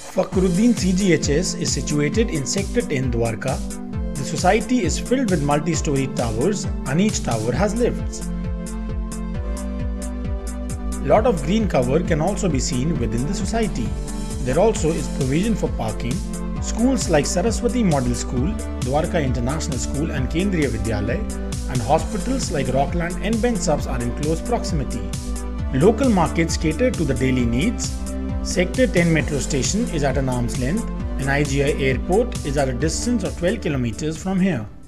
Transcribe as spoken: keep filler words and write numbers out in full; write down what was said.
Fakhruddin C G H S is situated in Sector ten Dwarka. The society is filled with multi-storied towers and each tower has lifts. Lot of green cover can also be seen within the society. There also is provision for parking. Schools like Saraswati Model School, Dwarka International School and Kendriya Vidyalay, and hospitals like Rockland and Ben Subs are in close proximity. Local markets cater to the daily needs. Sector ten metro station is at an arm's length and I G I airport is at a distance of twelve kilometers from here.